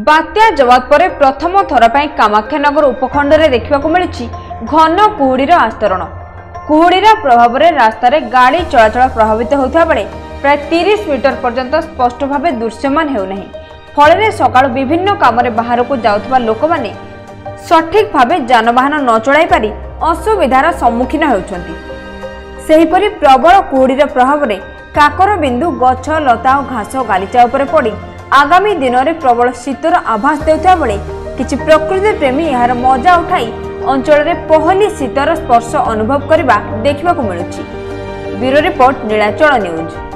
बात्या जवाद पर प्रथम थर पर कामाख्यानगर उपखंड में देखा मिली घन कुहुड़ीर आस्तरण। कुहुड़ीर प्रभाव में रास्त गाड़ी चलाचल प्रभावित होता बेले प्राय 30 मीटर पर्यंत स्पष्ट भाव दृश्यमान होना। फल सकाळु विभिन्न काम बाहर को जाउथबा लोक माने सठिक भाव जानवाहन न चलाई पारि असुविधार सम्मुखीन होउछन्ति। सेहिपरि प्रबल कुहुड़ीर प्रभाव में काकर बिंदु गछ लता और घास गालीचा उपरे पड़ी आगामी दिन में प्रबल शीतर आभास देउथा बेले किछि प्रकृति प्रेमी यार मजा उठाई अंचल में पहली शीतर स्पर्श अनुभव करने देखा मिलुछि। Bureau report Nilachal news.